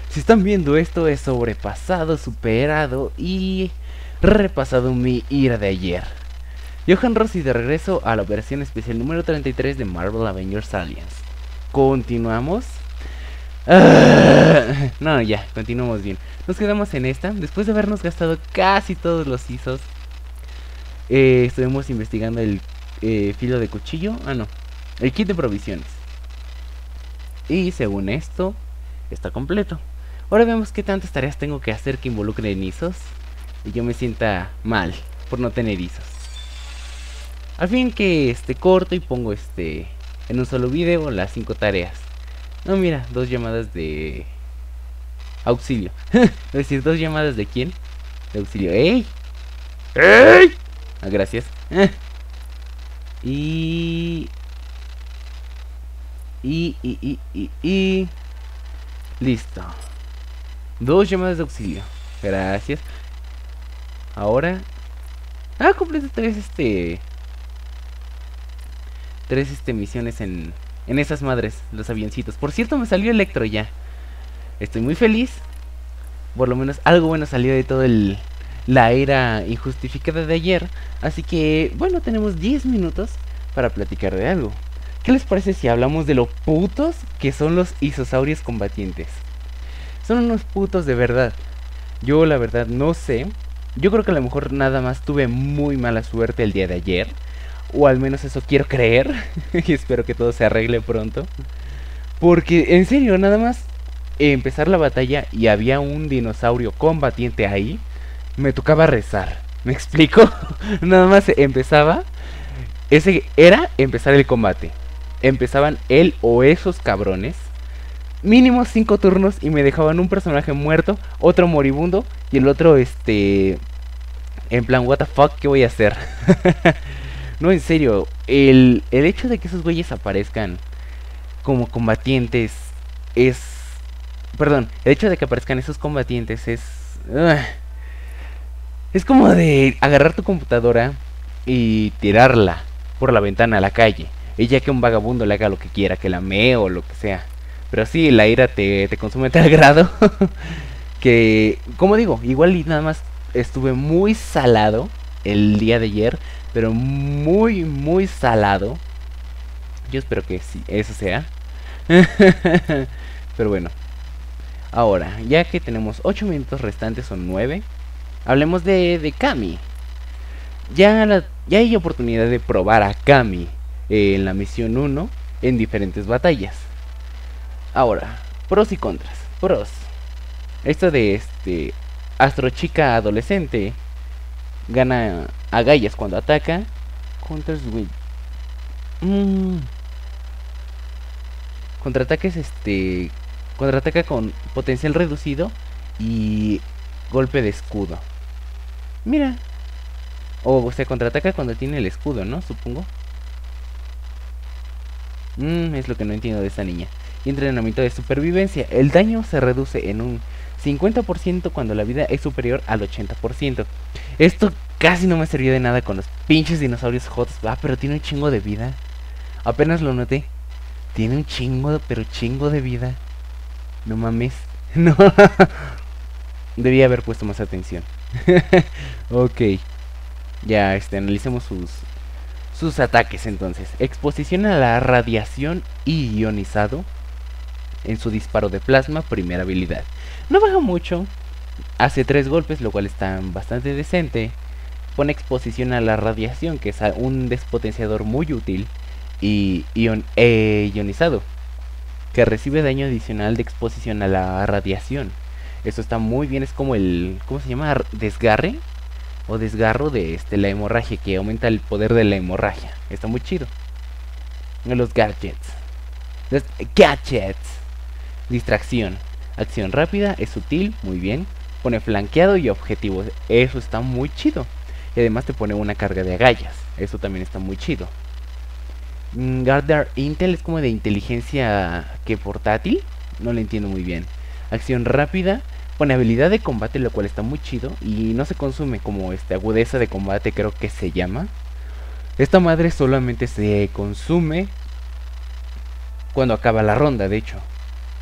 Si están viendo esto, he sobrepasado, superado y repasado mi ira de ayer. Johan Rossi de regreso a la operación especial número 33 de Marvel Avengers Alliance. Continuamos. No, ya, continuamos bien. Nos quedamos en esta. Después de habernos gastado casi todos los ISOs, estuvimos investigando el filo de cuchillo. Ah, no, el kit de provisiones. Y según esto, está completo. Ahora vemos qué tantas tareas tengo que hacer que involucren ISOs y yo me sienta mal por no tener ISOs. Al fin que corto y pongo en un solo video las 5 tareas. No, mira, 2 llamadas de auxilio. Es decir, 2 llamadas de quién? De auxilio. ¡Ey! ¡Ey! Ah, gracias. Y listo. 2 llamadas de auxilio. Gracias. Ahora completo 3 misiones en esas madres, los avioncitos. Por cierto, me salió Electro ya. Estoy muy feliz. Por lo menos algo bueno salió de todo la era injustificada de ayer. Así que, bueno, tenemos 10 minutos para platicar de algo. ¿Qué les parece si hablamos de lo putos que son los isosaurios combatientes? Son unos putos de verdad. Yo la verdad no sé. Yo creo que a lo mejor nada más tuve muy mala suerte el día de ayer. O al menos eso quiero creer. Y espero que todo se arregle pronto. Porque en serio, nada más empezar la batalla y había un dinosaurio combatiente ahí, me tocaba rezar. ¿Me explico? Nada más empezaba. Ese era empezar el combate. Empezaban él o esos cabrones. Mínimo 5 turnos y me dejaban un personaje muerto, otro moribundo y el otro en plan, what the fuck, ¿qué voy a hacer? No, en serio, el hecho de que esos güeyes aparezcan como combatientes es... Perdón, el hecho de que aparezcan esos combatientes es... es como de agarrar tu computadora y tirarla por la ventana a la calle. Y ya que un vagabundo le haga lo que quiera, que la mee o lo que sea. Pero sí, la ira te consume a tal grado que, como digo, igual y nada más estuve muy salado el día de ayer. Pero muy, muy salado. Yo espero que sí, eso sea. Pero bueno. Ahora, ya que tenemos 8 minutos restantes o 9, hablemos de Kami. Ya hay oportunidad de probar a Kami en la misión 1 en diferentes batallas. Ahora, pros y contras. Pros. Esto de Astro Chica adolescente gana agallas cuando ataca. Counters with contraataques contraataca con potencial reducido y golpe de escudo. Mira. O sea, contraataca cuando tiene el escudo, ¿no? Supongo. Es lo que no entiendo de esta niña. Y entrenamiento de supervivencia. El daño se reduce en un 50% cuando la vida es superior al 80%. Esto casi no me sirvió de nada con los pinches dinosaurios Hots. Pero tiene un chingo de vida. Apenas lo noté. Tiene un chingo, pero chingo de vida. No mames. No. Debía haber puesto más atención. Ok. Ya, analicemos sus ataques entonces. Exposición a la radiación ionizado en su disparo de plasma, primera habilidad. No baja mucho. Hace 3 golpes, lo cual está bastante decente. Pone exposición a la radiación, que es un despotenciador muy útil. Y ionizado, que recibe daño adicional de exposición a la radiación. Esto está muy bien, es como el... ¿cómo se llama? Desgarre o desgarro de la hemorragia, que aumenta el poder de la hemorragia. Está muy chido. Los gadgets. Los gadgets. Distracción. Acción rápida, es sutil, muy bien. Pone flanqueado y objetivo. Eso está muy chido. Y además te pone una carga de agallas. Eso también está muy chido. Guardar Intel es como de inteligencia que portátil. No lo entiendo muy bien. Acción rápida. Pone habilidad de combate, lo cual está muy chido. Y no se consume como agudeza de combate, creo que se llama. Esta madre solamente se consume cuando acaba la ronda, de hecho.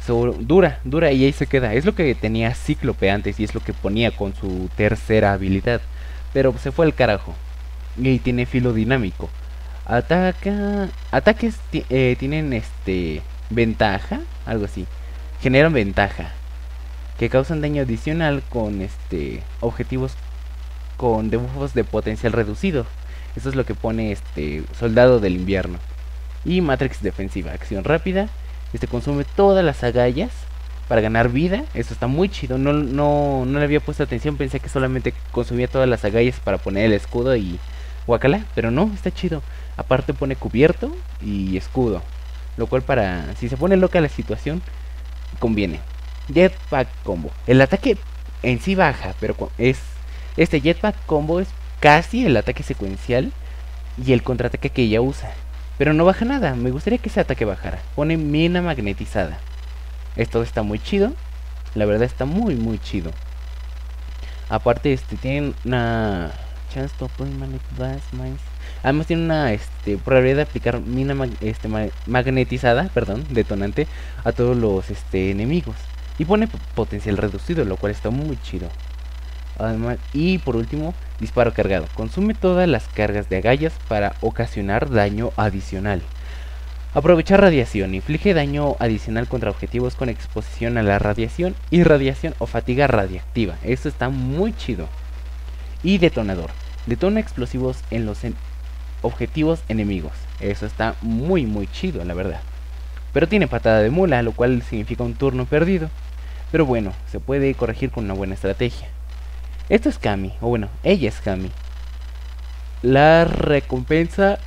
Dura y ahí se queda. Es lo que tenía Cíclope antes y es lo que ponía con su tercera habilidad. Pero se fue al carajo. Y tiene filo dinámico. Ataques tienen ventaja, algo así. Generan ventaja. Que causan daño adicional con objetivos con debuffos de potencial reducido. Eso es lo que pone Soldado del Invierno. Y Matrix defensiva, acción rápida. Consume todas las agallas para ganar vida. Eso está muy chido. No le había puesto atención. Pensé que solamente consumía todas las agallas para poner el escudo y guacala. Pero no, está chido. Aparte pone cubierto y escudo. Lo cual si se pone loca la situación, conviene. Jetpack combo. El ataque en sí baja, pero este jetpack combo es casi el ataque secuencial y el contraataque que ella usa. Pero no baja nada, me gustaría que ese ataque bajara. Pone mina magnetizada. Esto está muy chido. La verdad está muy muy chido. Aparte tiene una chance to apply además tiene una probabilidad de aplicar mina magnetizada, detonante a todos los enemigos. Y pone potencial reducido, lo cual está muy chido. Además, y por último, disparo cargado. Consume todas las cargas de agallas para ocasionar daño adicional. Aprovechar radiación. Inflige daño adicional contra objetivos con exposición a la radiación, irradiación o fatiga radiactiva. Esto está muy chido. Y detonador. Detona explosivos en los objetivos enemigos. Eso está muy muy chido, la verdad. Pero tiene patada de mula, lo cual significa un turno perdido. Pero bueno, se puede corregir con una buena estrategia. Esto es Cammy, o bueno, ella es Cammy. La recompensa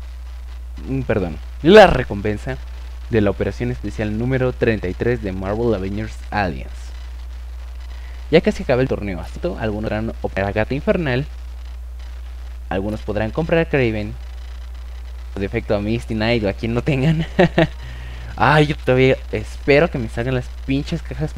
de la operación especial número 33 de Marvel Avengers Alliance. Ya casi acaba el torneo. Algunos podrán operar a Gata Infernal. Algunos podrán comprar a Kraven. Por defecto a Misty Knight o a quien no tengan. Ay, yo todavía espero que me salgan las pinches cajas.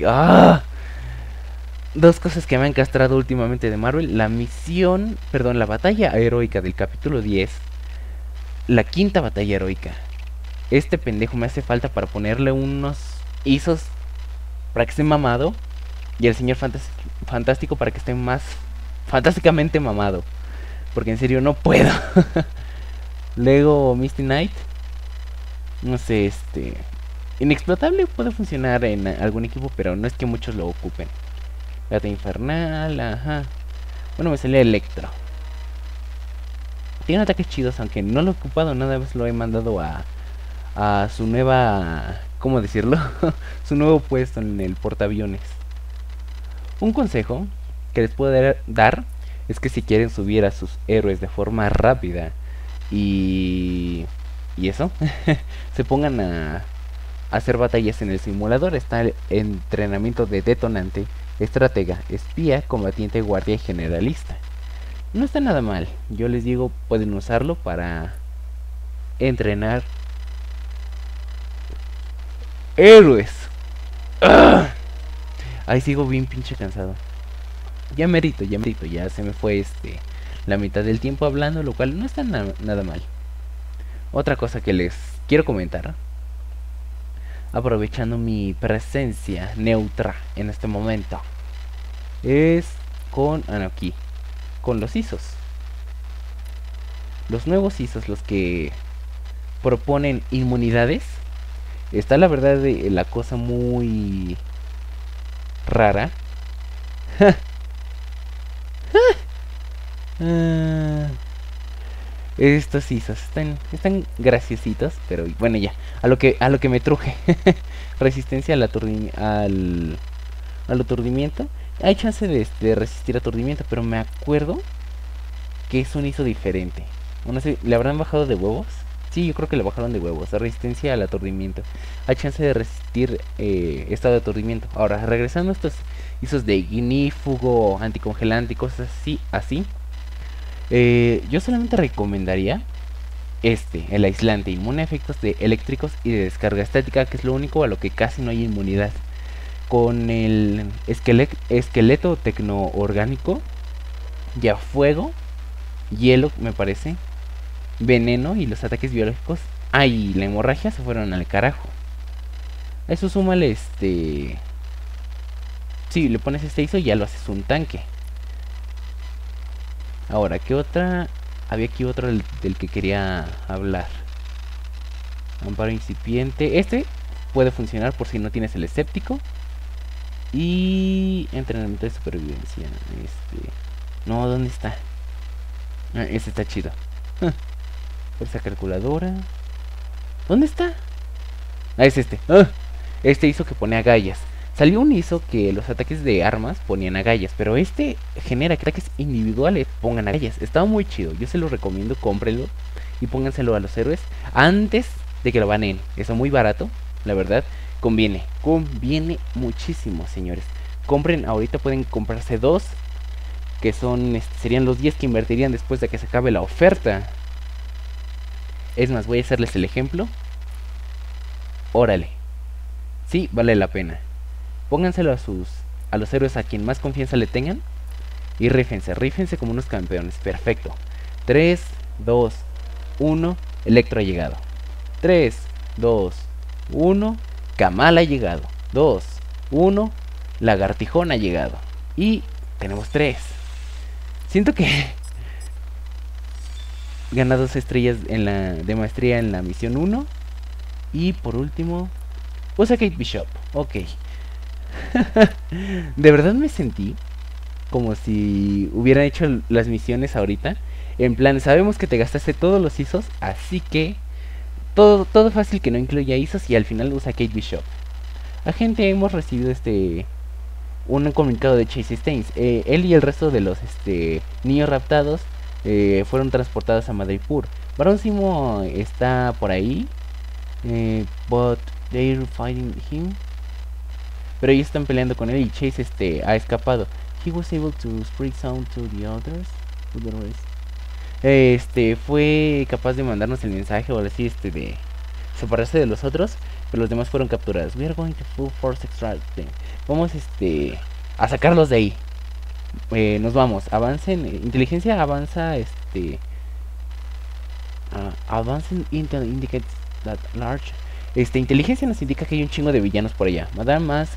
Dos cosas que me han castrado últimamente de Marvel. La batalla heroica del capítulo 10. La quinta batalla heroica. Este pendejo me hace falta para ponerle unos ISOs para que esté mamado. Y el señor fantástico para que esté más fantásticamente mamado. Porque en serio no puedo. Lego Misty Knight. No sé, inexplotable puede funcionar en algún equipo, pero no es que muchos lo ocupen. Gata Infernal, ajá. Bueno, me salió Electro. Tiene ataques chidos, aunque no lo he ocupado, nada más lo he mandado a su nueva... ¿Cómo decirlo? Su nuevo puesto en el portaaviones. Un consejo que les puedo dar es que si quieren subir a sus héroes de forma rápida y eso, se pongan a hacer batallas en el simulador. Está el entrenamiento de detonante, estratega, espía, combatiente, guardia y generalista. No está nada mal. Yo les digo, pueden usarlo para entrenar héroes. ¡Ah! Ahí sigo bien pinche cansado. Ya merito, ya se me fue la mitad del tiempo hablando, lo cual no está nada mal. Otra cosa que les quiero comentar, aprovechando mi presencia neutra en este momento, es con los ISOs. Los nuevos ISOs, los que proponen inmunidades. Está la verdad de la cosa muy rara. Estos ISOs están graciositos, pero bueno, ya, a lo que me truje. Resistencia al aturdimiento. Hay chance de resistir aturdimiento, pero me acuerdo que es un ISO diferente. No sé, ¿le habrán bajado de huevos? Sí, yo creo que le bajaron de huevos. Resistencia al aturdimiento. Hay chance de resistir estado de aturdimiento. Ahora, regresando a estos ISOs de ignífugo, anticongelante y cosas así. Yo solamente recomendaría el aislante, inmune a efectos eléctricos y de descarga estática, que es lo único a lo que casi no hay inmunidad. Con el esqueleto tecnoorgánico, ya fuego, hielo, me parece, veneno y los ataques biológicos. Y la hemorragia se fueron al carajo. A eso súmale sí, le pones este ISO y ya lo haces un tanque. Ahora, ¿qué otra? Había aquí otro del que quería hablar. Amparo incipiente. Este puede funcionar por si no tienes el escéptico. Y entrenamiento de supervivencia. No, ¿dónde está? Ah, este está chido. Fuerza calculadora. ¿Dónde está? Ah, es este. Este ISO que pone agallas. Salió un ISO que los ataques de armas ponían agallas, pero este genera que ataques individuales pongan agallas. Estaba muy chido, yo se lo recomiendo, cómprenlo y pónganselo a los héroes antes de que lo baneen. Eso muy barato, la verdad, conviene muchísimo, señores. Compren, ahorita pueden comprarse dos, que son, serían los 10 que invertirían después de que se acabe la oferta. Es más, voy a hacerles el ejemplo. Órale, sí, vale la pena. Pónganselo a los héroes a quien más confianza le tengan. Y rífense como unos campeones. Perfecto. 3, 2, 1. Electro ha llegado. 3, 2, 1. Kamala ha llegado. 2, 1. Lagartijón ha llegado. Y tenemos 3. Siento que gana 2 estrellas de maestría en la misión 1. Y por último, usa Kate Bishop. Ok. De verdad me sentí como si hubieran hecho las misiones ahorita. En plan, sabemos que te gastaste todos los ISOs, así que todo fácil que no incluya ISOs y al final usa Kate Bishop. Agente, hemos recibido un comunicado de Chase Staines. Él y el resto de los niños raptados fueron transportados a Madripoor. Barón Simo está por ahí, but they're fighting him. Pero ellos están peleando con él y Chase ha escapado. He was able to spread sound to the others. Fue capaz de mandarnos el mensaje o así de separarse de los otros, pero los demás fueron capturados. We are going to full force extract them. Vamos a sacarlos de ahí. Nos vamos. Avancen. Inteligencia avanza avancen intel indicates that large. Inteligencia nos indica que hay un chingo de villanos por allá. Madame Mask,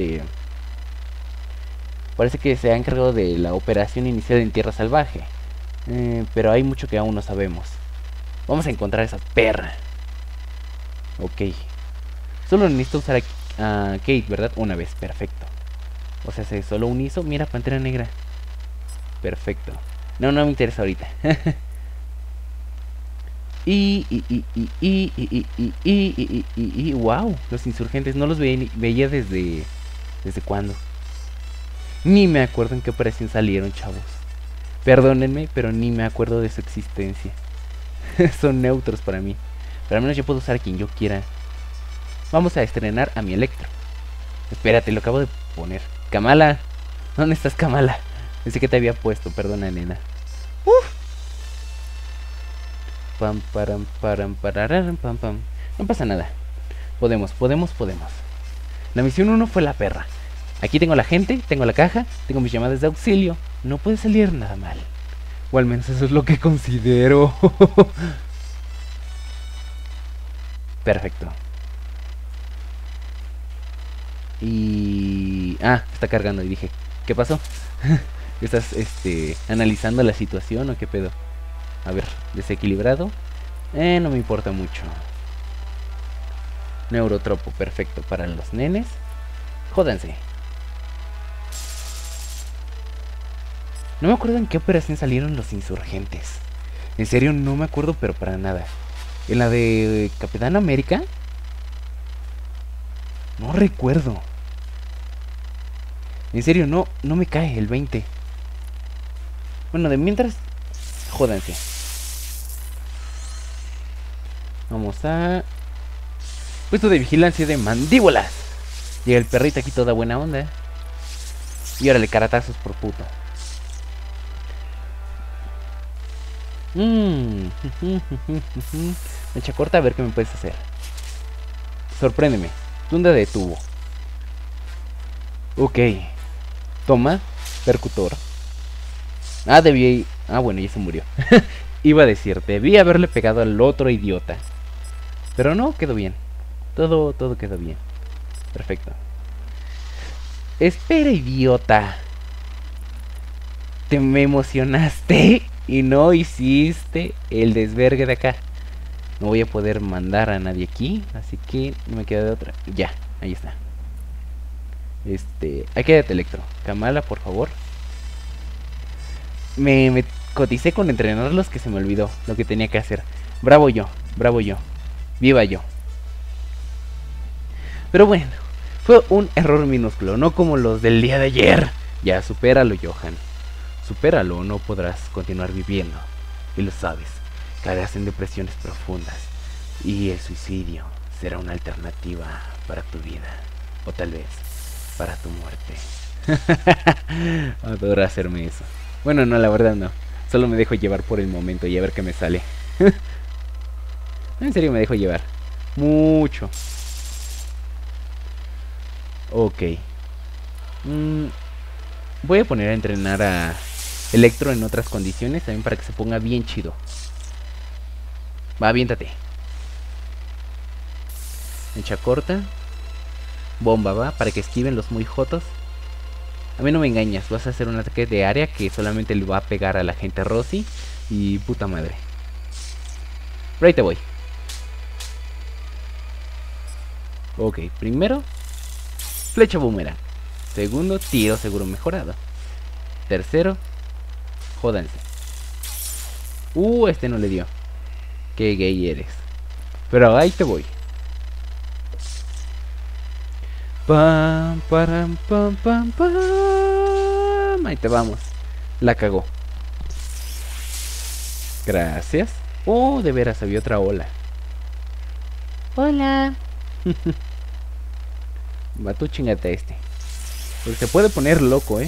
parece que se ha encargado de la operación inicial en Tierra Salvaje. Pero hay mucho que aún no sabemos. Vamos a encontrar a esa perra. Ok. Solo necesito usar a Kate, ¿verdad? Una vez, perfecto. O sea, solo un ISO. Mira, Pantera Negra. Perfecto. No me interesa ahorita. Wow, los insurgentes no los veía desde cuándo. Ni me acuerdo en qué operación salieron, chavos. Perdónenme, pero ni me acuerdo de su existencia. Son neutros para mí. Pero al menos yo puedo usar a quien yo quiera. Vamos a estrenar a mi Electro. Espérate, lo acabo de poner. Kamala, ¿dónde estás, Kamala? Pensé que te había puesto, perdona, nena. Pam, param, param, pararam, pam, pam. No pasa nada. Podemos. La misión 1 fue la perra. Aquí tengo la gente, tengo la caja, tengo mis llamadas de auxilio. No puede salir nada mal. O al menos eso es lo que considero. Perfecto. Y... está cargando y dije, ¿qué pasó? ¿Estás analizando la situación o qué pedo? A ver, desequilibrado. No me importa mucho. Neurotropo, perfecto para los nenes. Jódanse. No me acuerdo en qué operación salieron los insurgentes. En serio, no me acuerdo, pero para nada. ¿En la de Capitán América? No recuerdo. En serio, no me cae el 20. Bueno, de mientras... Jódanse. Vamos a... Puesto de vigilancia de mandíbulas. Llega el perrito aquí toda buena onda. Y órale, caratazos por puto. Mecha corta, a ver qué me puedes hacer. Sorpréndeme. Tunda de tubo. Ok. Toma. Percutor. Debí... bueno, ya se murió. Iba a decir, debí haberle pegado al otro idiota. Pero no, quedó bien. Todo quedó bien. Perfecto. Espera, idiota. Te me emocionaste y no hiciste el desvergue de acá. No voy a poder mandar a nadie aquí, así que no me queda de otra. Ya, ahí está. Ahí quédate, Electro. Kamala, por favor. Me coticé con entrenarlos que se me olvidó lo que tenía que hacer. Bravo yo, bravo yo. Viva yo. Pero bueno, fue un error minúsculo, no como los del día de ayer. Ya, supéralo, Johan. Supéralo o no podrás continuar viviendo. Y lo sabes, caerás en depresiones profundas. Y el suicidio será una alternativa para tu vida. O tal vez para tu muerte. Adoro hacerme eso. Bueno, no, la verdad no. Solo me dejo llevar por el momento y a ver qué me sale. En serio me dejo llevar. Mucho. Ok. Voy a poner a entrenar a Electro en otras condiciones también para que se ponga bien chido. Va, aviéntate. Mecha corta. Bomba, va, para que esquiven los muy jotos. A mí no me engañas, vas a hacer un ataque de área que solamente le va a pegar a la gente Rosy. Y puta madre. Pero ahí te voy. Ok, primero flecha boomerang. Segundo, tiro seguro mejorado. Tercero, jódanse. Este no le dio. Qué gay eres. Pero ahí te voy. Pam, param, pam, pam, pam. Ahí te vamos. La cagó. Gracias. De veras había otra ola. Hola. Va, tú chingate a este. Porque se puede poner loco,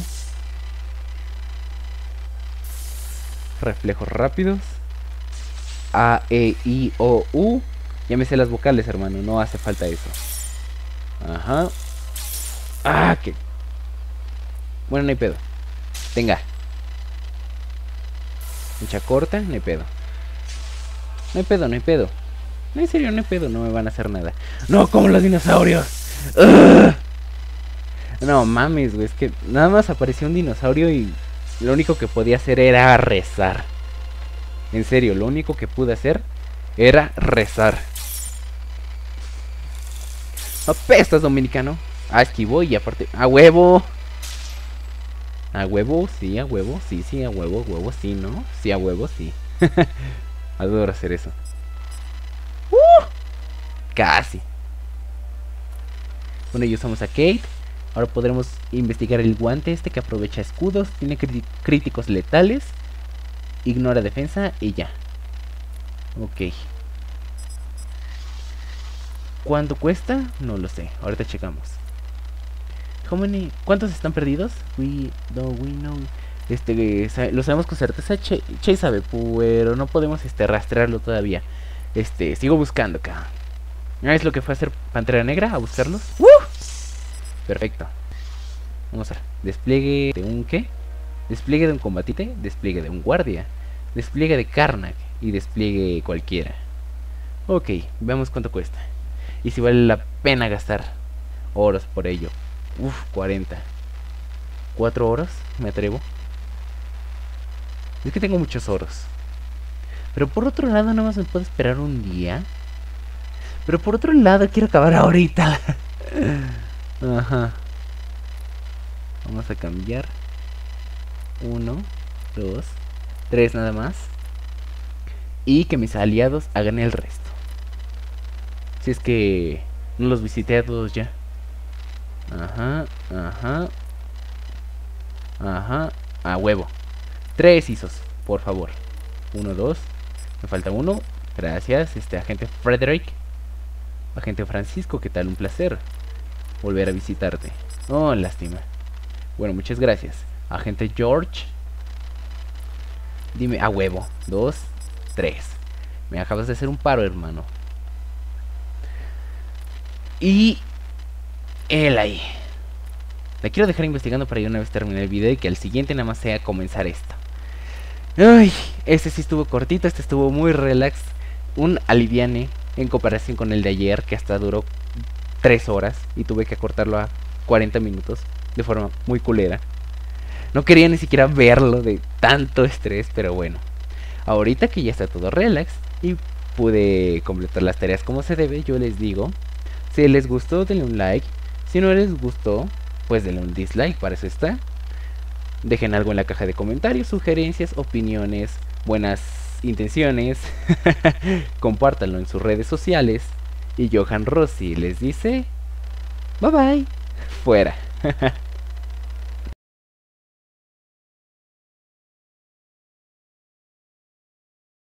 Reflejos rápidos. A, E, I, O, U. Ya me sé las vocales, hermano. No hace falta eso. Ajá. Que... Bueno, no hay pedo. Tenga. Mucha corta, no hay pedo. No hay pedo, no hay pedo. No, en serio, no hay pedo, no me van a hacer nada. No, como los dinosaurios. ¡Ugh! No mames, güey, es que nada más apareció un dinosaurio y lo único que podía hacer era rezar. En serio, lo único que pude hacer era rezar. Apestas, dominicano. Esquivó y aparte... ¡A huevo! A huevo, sí, a huevo, sí, sí, a huevo, huevo, sí, ¿no? Sí, a huevo, sí. Adoro hacer eso. Casi. Bueno, ya usamos a Kate. Ahora podremos investigar el guante este que aprovecha escudos. Tiene críticos letales. Ignora defensa y ya. Ok. ¿Cuánto cuesta? No lo sé. Ahorita checamos. ¿Cuántos están perdidos? We know. Lo sabemos con certeza. Che sabe, pero no podemos rastrearlo todavía. Sigo buscando acá. Es lo que fue a hacer Pantera Negra, a buscarlos. Perfecto. Vamos a ver. Despliegue de un ¿qué? Despliegue de un combatiente. Despliegue de un guardia. Despliegue de Karnak. Y despliegue cualquiera. Ok, veamos cuánto cuesta. Y si vale la pena gastar oros por ello. 40. 4 oros, me atrevo. Es que tengo muchos oros. Pero por otro lado, nada más me puedo esperar un día. Pero por otro lado, quiero acabar ahorita. Ajá. Vamos a cambiar. 1, 2, 3 nada más. Y que mis aliados hagan el resto. Si es que no los visité a todos ya. Ajá. A huevo. 3 ISOs, por favor. 1, 2. Me falta uno. Gracias, agente Frederick. Agente Francisco, ¿qué tal? Un placer volver a visitarte. Lástima. Bueno, muchas gracias. Agente George. Dime, a huevo. 2, 3. Me acabas de hacer un paro, hermano. Y... él ahí. La quiero dejar investigando para yo una vez terminar el video y que al siguiente nada más sea comenzar esto. Ay, este sí estuvo cortito, este estuvo muy relax. Un aliviane en comparación con el de ayer, que hasta duró 3 horas y tuve que acortarlo a 40 minutos de forma muy culera. No quería ni siquiera verlo de tanto estrés, pero bueno. Ahorita que ya está todo relax y pude completar las tareas como se debe, yo les digo, si les gustó denle un like, si no les gustó pues denle un dislike, para eso está. Dejen algo en la caja de comentarios, sugerencias, opiniones, buenas intenciones. Compártanlo en sus redes sociales. Y Johan Rossi les dice, bye bye, fuera.